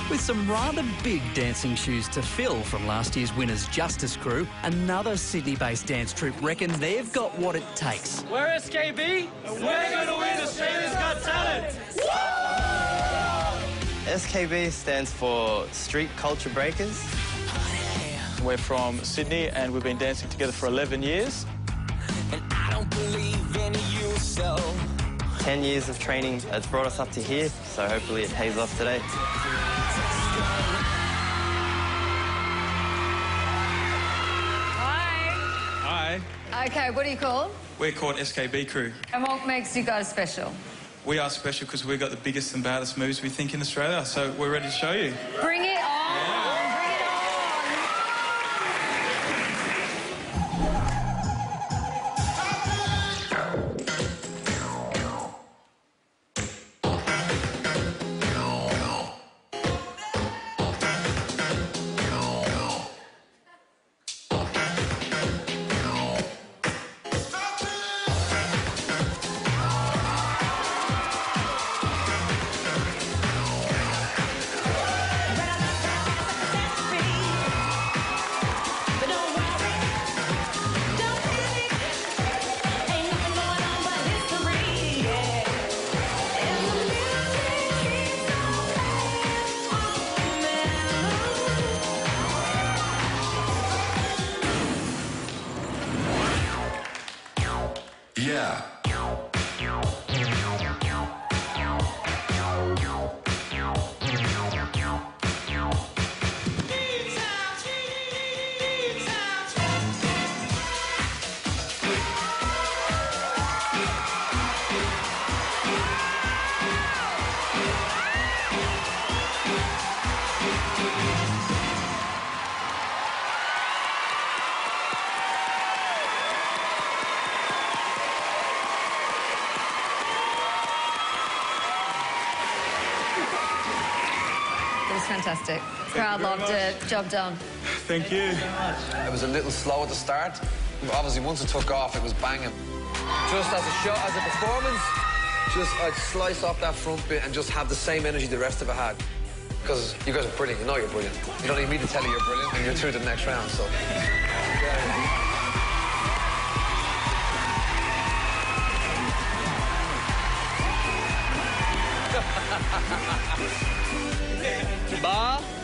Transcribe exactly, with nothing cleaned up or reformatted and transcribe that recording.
With some rather big dancing shoes to fill from last year's winners Justice Crew, another Sydney-based dance troupe reckon they've got what it takes. We're S K B, and we're going to win Australia's Got Talent! S K B stands for Street Culture Breakers. We're from Sydney and we've been dancing together for eleven years. And I don't believe in you, so... Ten years of training has brought us up to here, so hopefully it pays off today. Hi. Hi. Okay, what are you called? We're called S K B Crew. And what makes you guys special? We are special because we've got the biggest and baddest moves, we think, in Australia, so we're ready to show you. Bring it on! Yeah. It was fantastic. Crowd loved it. Job done. Thank you. It was a little slow at the start. Obviously, once it took off, it was banging. Just as a show, as a performance, just I'd slice off that front bit and just have the same energy the rest of it had. Because you guys are brilliant. You know you're brilliant. You don't need me to tell you you're brilliant, and you're through to the next round, so... Bar.